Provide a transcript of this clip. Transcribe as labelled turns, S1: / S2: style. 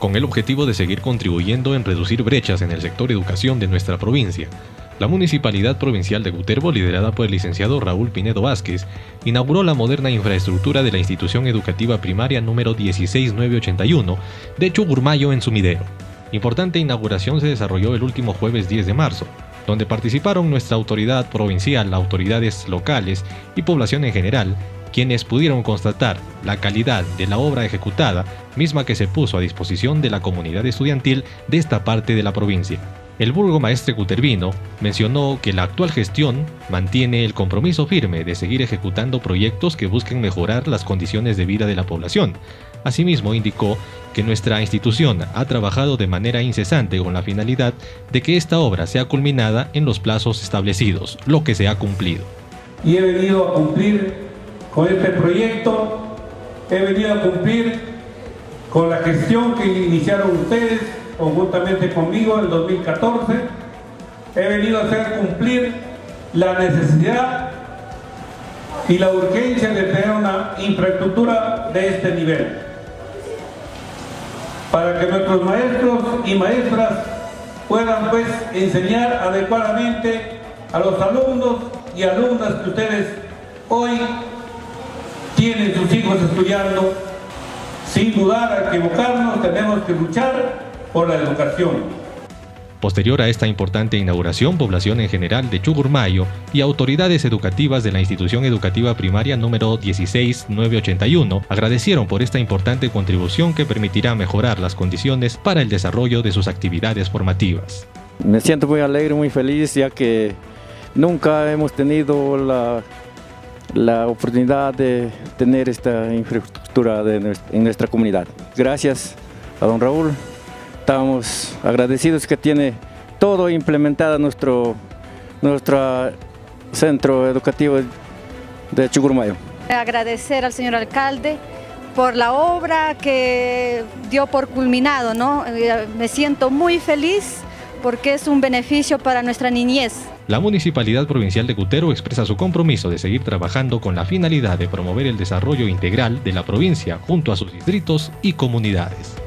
S1: Con el objetivo de seguir contribuyendo en reducir brechas en el sector educación de nuestra provincia, la Municipalidad Provincial de Cutervo, liderada por el licenciado Raúl Pinedo Vázquez, inauguró la moderna infraestructura de la institución educativa primaria número 16981 de Chugurmayo en Sumidero. Importante inauguración se desarrolló el último jueves 10 de marzo, donde participaron nuestra autoridad provincial, autoridades locales y población en general, quienes pudieron constatar la calidad de la obra ejecutada, misma que se puso a disposición de la comunidad estudiantil de esta parte de la provincia. El burgomaestre cutervino mencionó que la actual gestión mantiene el compromiso firme de seguir ejecutando proyectos que busquen mejorar las condiciones de vida de la población. Asimismo, indicó que nuestra institución ha trabajado de manera incesante con la finalidad de que esta obra sea culminada en los plazos establecidos, lo que se ha cumplido.
S2: Y he venido a cumplir con este proyecto, he venido a cumplir con la gestión que iniciaron ustedes conjuntamente conmigo en el 2014, he venido a hacer cumplir la necesidad y la urgencia de tener una infraestructura de este nivel, para que nuestros maestros y maestras puedan pues enseñar adecuadamente a los alumnos y alumnas que ustedes hoy tienen sus hijos estudiando. Sin dudar, al equivocarnos, tenemos que luchar por la educación.
S1: Posterior a esta importante inauguración, población en general de Chugurmayo y autoridades educativas de la institución educativa primaria número 16981 agradecieron por esta importante contribución que permitirá mejorar las condiciones para el desarrollo de sus actividades formativas.
S3: Me siento muy alegre, muy feliz, ya que nunca hemos tenido la oportunidad de tener esta infraestructura en nuestra comunidad. Gracias a don Raúl. Estamos agradecidos que tiene todo implementado nuestro centro educativo de Chugurmayo.
S4: Agradecer al señor alcalde por la obra que dio por culminado, ¿no? Me siento muy feliz porque es un beneficio para nuestra niñez.
S1: La Municipalidad Provincial de Cutervo expresa su compromiso de seguir trabajando con la finalidad de promover el desarrollo integral de la provincia junto a sus distritos y comunidades.